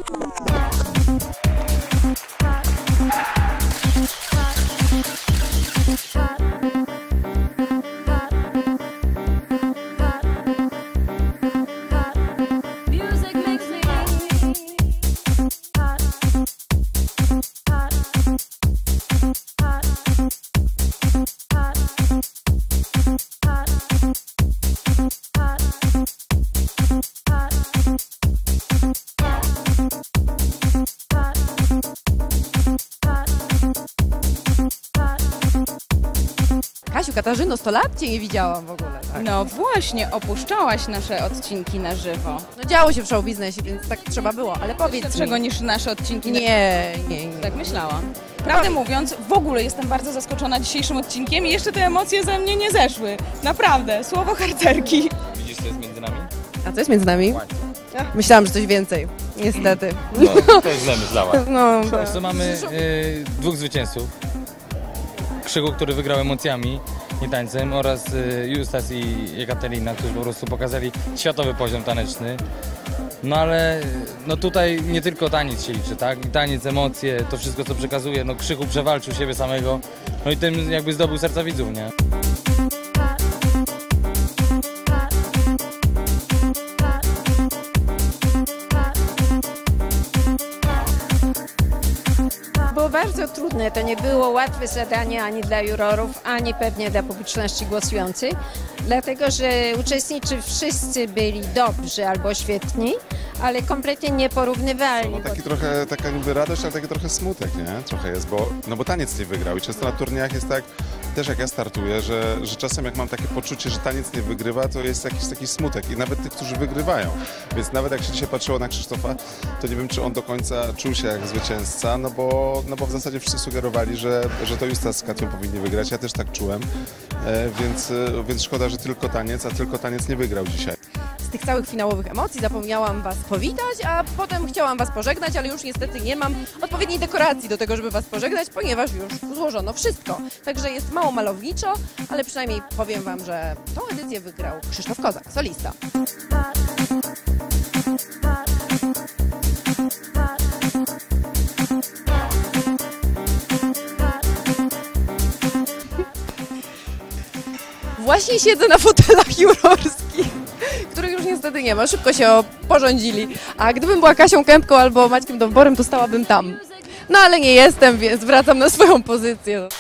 Kasiu, Katarzyno, 100 lat Cię nie widziałam w ogóle. Tak? No właśnie, opuszczałaś nasze odcinki na żywo. No działo się w show biznesie, więc tak trzeba było, ale powiedz Lepszego mi. niż nasze odcinki. Nie. Tak myślałam. Prawdę mówiąc, w ogóle jestem bardzo zaskoczona dzisiejszym odcinkiem i jeszcze te emocje ze mnie nie zeszły. Naprawdę, słowo harcerki. Widzisz, co jest między nami? A co jest między nami? Myślałam, że coś więcej. Niestety. No, to jest źle myślała. No, Wiesz co, mamy dwóch zwycięzców. Krzyku, który wygrał emocjami, nie tańcem, oraz Justas i Ekaterina, którzy po prostu pokazali światowy poziom taneczny. No ale no tutaj nie tylko taniec się liczy, tak? I taniec, emocje, to wszystko co przekazuje, no Krzyku przewalczył siebie samego, no i tym jakby zdobył serca widzów, nie? Było bardzo trudne, to nie było łatwe zadanie ani dla jurorów, ani pewnie dla publiczności głosującej, dlatego że uczestnicy wszyscy byli dobrzy albo świetni, ale kompletnie nieporównywalni. No taka niby radość, ale taki trochę smutek, nie? Trochę jest, bo taniec nie wygrał i często na turniejach jest tak, też jak ja startuję, że czasem jak mam takie poczucie, że taniec nie wygrywa, to jest jakiś taki smutek i nawet tych, którzy wygrywają. Więc nawet jak się dzisiaj patrzyło na Krzysztofa, to nie wiem, czy on do końca czuł się jak zwycięzca, no bo w zasadzie wszyscy sugerowali, że to Justas z Katią powinni wygrać. Ja też tak czułem, więc szkoda, że tylko taniec, a tylko taniec nie wygrał dzisiaj. z tych całych finałowych emocji zapomniałam Was powitać, a potem chciałam Was pożegnać, ale już niestety nie mam odpowiedniej dekoracji do tego, żeby Was pożegnać, ponieważ już złożono wszystko. Także jest mało malowniczo, ale przynajmniej powiem Wam, że tą edycję wygrał Krzysztof Kozak, solista. Właśnie siedzę na fotelach jurorskich, których już niestety nie ma. Szybko się porządzili. A gdybym była Kasią Kępką albo Maćkiem Dąborem, to stałabym tam. No ale nie jestem, więc wracam na swoją pozycję.